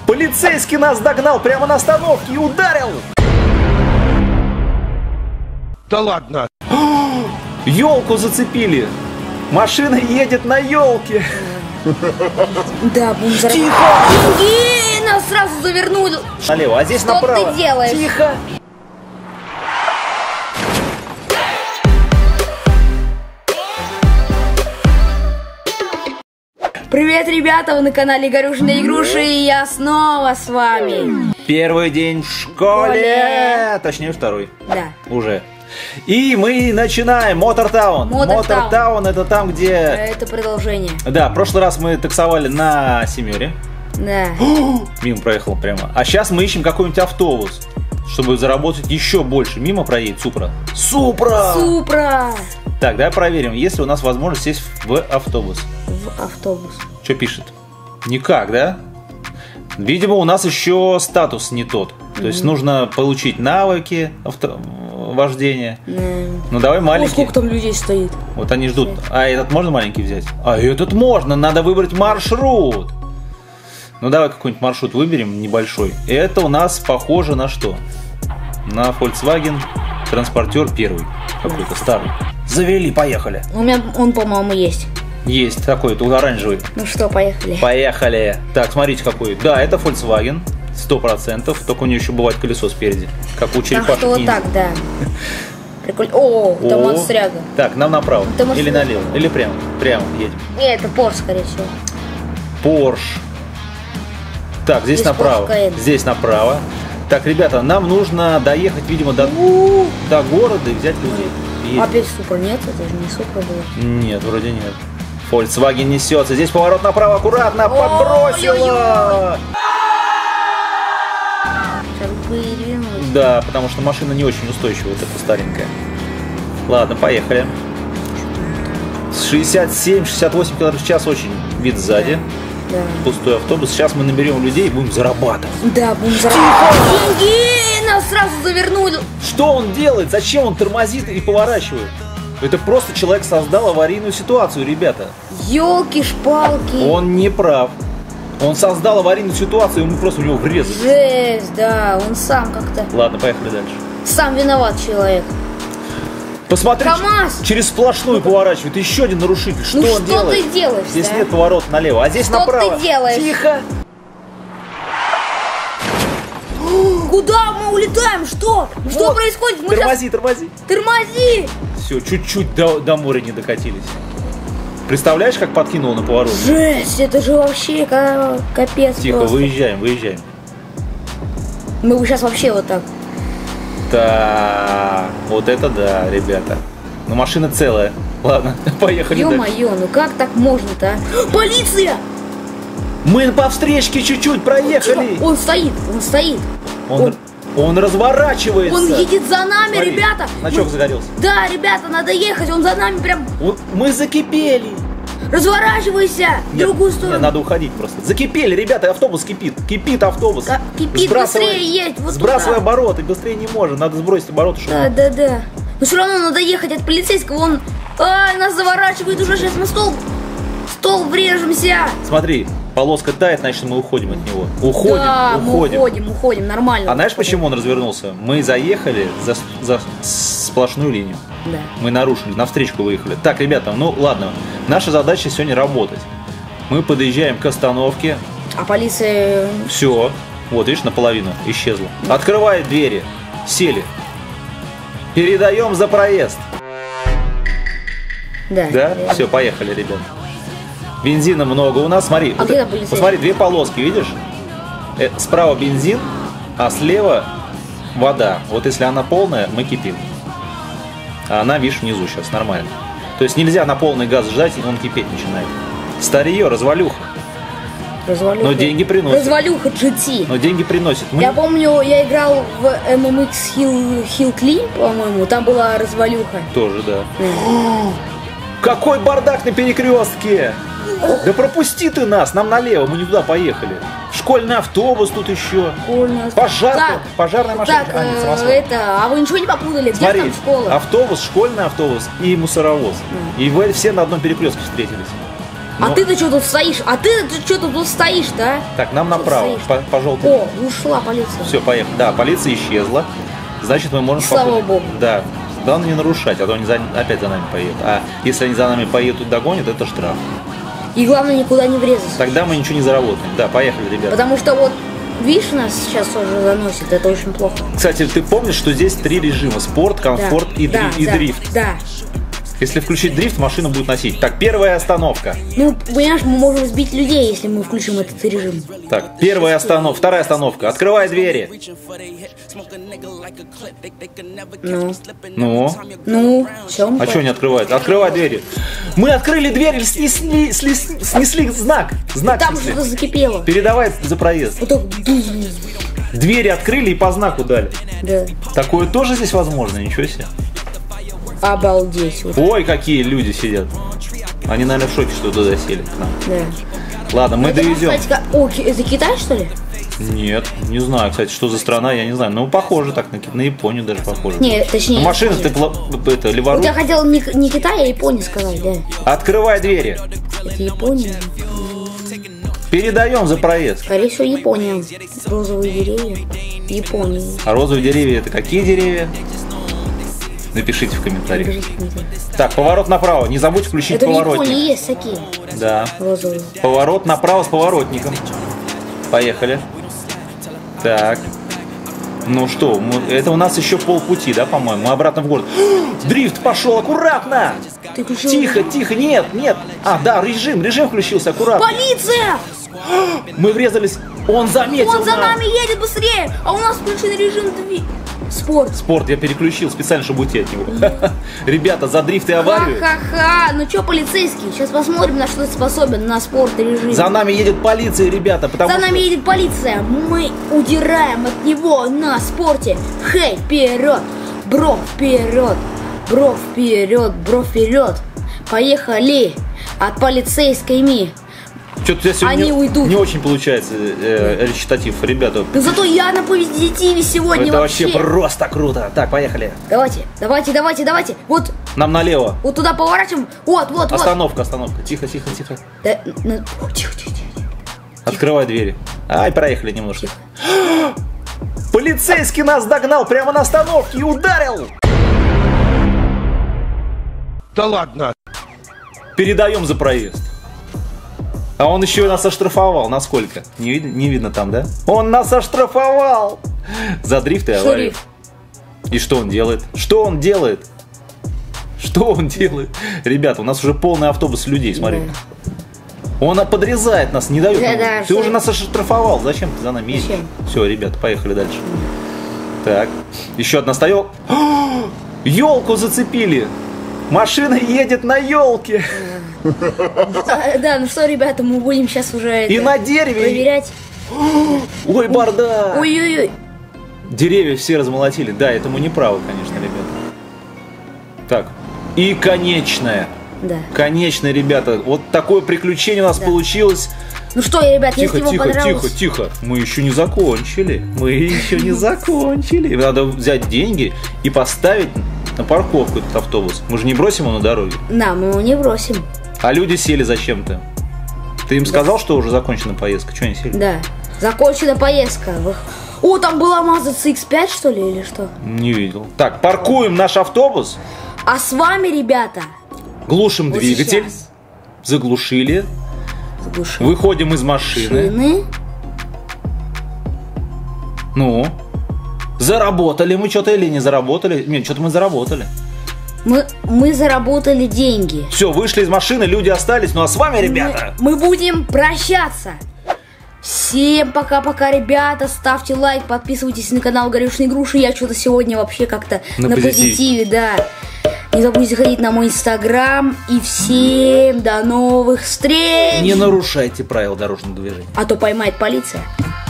Полицейский нас догнал прямо на остановке и ударил. Да ладно. Елку зацепили. Машина едет на елке. Да, будем заработать. Тихо! И нас сразу завернули. Налево, а здесь Что направо. ты делаешь? Тихо. Привет, ребята, вы на канале Игорюшины Игруши, и я снова с вами. Первый день в школе. Точнее, второй. Да. Уже. И мы начинаем. Мотортаун. Мотортаун — это там, где... Это продолжение. Да, в прошлый раз мы таксовали на семере. Да. Мимо проехал прямо. А сейчас мы ищем какой-нибудь автобус, чтобы заработать еще больше. Мимо проедет Супра. Супра! Супра! Так, давай проверим, есть ли у нас возможность сесть в автобус. В автобус. Что пишет? Никак, да? Видимо, у нас еще статус не тот. То есть нужно получить навыки вождения. Ну давай маленький. Сколько там людей стоит? Вот они ждут. А этот можно маленький взять? А этот можно. Надо выбрать маршрут. Ну давай какой-нибудь маршрут выберем небольшой. Это у нас похоже на что? На Volkswagen транспортер первый. Какой-то старый. Завели, поехали. У меня он, по-моему, есть. Есть такой, тут оранжевый. Ну что, поехали. Поехали. Так, смотрите какой. Да, это Volkswagen. 100%. Только у нее еще бывает колесо спереди. Как у черепашек. Так что вот так, да. Прикольно. О, там монстряга. Так, нам направо. Или налево. Или прямо. Прямо едем. Нет, это Porsche, скорее всего. Porsche. Так, здесь направо. Здесь направо. Так, ребята, нам нужно доехать, видимо, до города и взять людей. Едем. Опять Супра нет? Это же не Супра было. Нет, вроде нет. Volkswagen несется. Здесь поворот направо, аккуратно. Подбросила. Сейчас выдвинулась. Да, потому что машина не очень устойчивая, вот эта старенькая. Ладно, поехали. 67-68 км в час, очень вид сзади. Да. Пустой автобус. Сейчас мы наберем людей и будем зарабатывать. Да, будем зарабатывать деньги. Нас сразу завернули. Что он делает? Зачем он тормозит и поворачивает? Это просто человек создал аварийную ситуацию, ребята. Ёлки-шпалки. Он не прав. Он создал аварийную ситуацию, и мы просто в него врезали. Жесть, да, он сам как-то. Ладно, поехали дальше. Сам виноват человек. Посмотри, КамАЗ! Через сплошную поворачивает. Еще один нарушитель. Что он делает? Что ты делаешь? Здесь да? нет поворота налево, а здесь что направо. Ты делаешь? Тихо. Куда мы улетаем? Что? Что Вот. происходит? Мы Тормози, сейчас... тормози. Тормози! Все, чуть-чуть до моря не докатились. Представляешь, как подкинул на поворот? Жесть, это же вообще капец. Тихо, просто. выезжаем. Мы бы сейчас вообще вот так. Так, вот это да, ребята. Но машина целая. Ладно, поехали дальше. Ё-моё, ну как так можно-то, а? Полиция! Мы по встречке чуть-чуть проехали. Он стоит. Он разворачивается. Он едет за нами, Смотри, ребята. значок загорелся. Да, ребята, надо ехать, он за нами прям. Мы закипели. Разворачивайся в другую сторону. Нет, надо уходить просто. Закипели, ребята, автобус кипит. Кипит автобус. Кипит, быстрее едь. Вот сбрасывай обороты, быстрее не может. Надо сбросить обороты, чтобы... Да. Но все равно надо ехать от полицейского. Он нас заворачивает уже. Сейчас мы стол врежемся. Смотри, полоска тает, значит мы уходим от него. Уходим, нормально. А знаешь, почему он развернулся? Мы заехали за сплошную линию. Да. Мы нарушили, навстречку выехали. Так, ребята, ну ладно. Наша задача сегодня работать. Мы подъезжаем к остановке. А полиция... Все. Вот, видишь, наполовину исчезла. Открывает двери. Сели. Передаем за проезд. Да? Все, поехали, ребят. Бензина много у нас. Смотри, посмотри, две полоски, видишь? Справа бензин, а слева вода. Вот если она полная, мы кипим. А она, видишь, внизу сейчас, нормально. То есть нельзя на полный газ ждать, и он кипеть начинает. Старье, развалюха. Но деньги приносит. Развалюха GT. Но деньги приносит. Я помню, я играл в MMX Hill Climb, по-моему, там была развалюха. Тоже, да. Какой бардак на перекрестке! Да пропусти ты нас, нам налево, мы не туда поехали. Школьный автобус тут еще. Пожарная машина. А вы ничего не попутали? Смотри, где там школа? Автобус, школьный автобус и мусоровоз. И вы все на одном перекрестке встретились. А ты-то что тут стоишь? Тут стоишь-то, а? Так, нам направо, по желтому. О, ушла полиция. Все, поехали. Да, полиция исчезла. Значит, мы можем... Слава богу. Да. Главное не нарушать, а то они опять за нами поедут. А если они за нами поедут и догонят, это штраф. И главное, никуда не врезаться. Тогда мы ничего не заработаем. Да, поехали, ребята. Потому что вот, видишь, нас сейчас уже заносит, это очень плохо. Кстати, ты помнишь, что здесь 3 режима: спорт, комфорт и дрифт. Да. Если включить дрифт, машина будет носить. Так, первая остановка. Ну, понимаешь, мы можем сбить людей, если мы включим этот режим. Так, первая остановка, вторая остановка. Открывай двери. Ну, все. А что не открывает? Открывай двери. Мы открыли дверь, снесли знак. Там что-то закипело. Передавай за проезд. Вот так. Двери открыли и по знаку дали. Да. Такое тоже здесь возможно, ничего себе. Обалдеть. Ой, какие люди сидят. Они, наверное, в шоке, что туда сели к нам. Да. Ладно, мы довезем. О, это Китай, что ли? Нет, не знаю, кстати, что за страна, я не знаю. Ну, похоже так, на Японию даже похоже. Нет, точнее. Машина, ты леворуч. Вот я хотел не Китай, а Япония сказать, да. Открывай двери. Это Япония. Передаем за проезд. Скорее всего, Япония. Розовые деревья. Япония. А розовые деревья это какие деревья? Напишите в комментариях. Так, поворот направо. Не забудь включить поворотник. Это в Японии есть такие. Да. Розовые. Поворот направо с поворотником. Поехали. Так. Ну что, это у нас еще полпути, да, по-моему? Мы обратно в город. Дрифт пошел, аккуратно! Тихо, нет. А, да, режим включился, аккуратно. Полиция! Мы врезались. Он заметил. Он за нами едет быстрее, а у нас включен режим Спорт я переключил специально, чтобы уйти от него. Ребята, за дрифт и аварию. Ха-ха-ха, ну что, полицейский, сейчас посмотрим, на что ты способен на спорт и режим. За нами едет полиция, ребята, нами едет полиция, мы удираем от него на спорте. Хей, вперед, бро, вперед, бро, вперед, бро, вперед. Поехали от полицейскими. Что-то у тебя сегодня они уйдут. Не очень получается речитатив, ребята. Но зато я на позитиве сегодня. Это вообще просто круто. Так, поехали. Давайте. Вот. Нам налево. Вот туда поворачиваем. Вот. Остановка. Тихо. Да, тихо. Открывай двери. Ай, проехали немножко. Полицейский нас догнал прямо на остановке и ударил. Да ладно. Передаем за проезд. А он еще нас оштрафовал. На сколько? Не видно там, да? Он нас оштрафовал! За дрифт и аварию. И что он делает? Ребята, у нас уже полный автобус людей, смотри. Да. Он подрезает нас, не дает. Да, ты уже нас оштрафовал. Зачем ты за нами едешь? Все, ребята, поехали дальше. Так, еще одна стояла. Елку зацепили! Машина едет на елке! Да, ну что, ребята, мы будем сейчас уже и на дереве проверять. Ой, бардак! Ой-ой-ой! Деревья все размолотили. Да, это мы не правы, конечно, ребята. Так, и конечная. Да. Конечная, ребята. Вот такое приключение у нас получилось. Ну что, ребят, если вам понравилось... Тихо. Мы еще не закончили. Надо взять деньги и поставить на парковку этот автобус. Мы же не бросим его на дороге. Да, мы его не бросим. А люди сели зачем-то. Ты им сказал, что уже закончена поездка? Что они сели? Да, закончена поездка. О, там была Mazda CX-5, что ли, или что? Не видел. Так, паркуем наш автобус. А с вами, ребята... Глушим двигатель. Сейчас. Заглушили. Выходим из машины. Ну? Заработали мы что-то или не заработали? Нет, что-то мы заработали. Мы заработали деньги. Все, вышли из машины, люди остались. Ну а с вами, ребята... Мы будем прощаться. Всем пока-пока, ребята. Ставьте лайк, подписывайтесь на канал Горюшные Груши. Я что-то сегодня вообще как-то на позитиве, да. Не забудьте заходить на мой инстаграм. И всем до новых встреч. Не нарушайте правила дорожного движения, а то поймает полиция.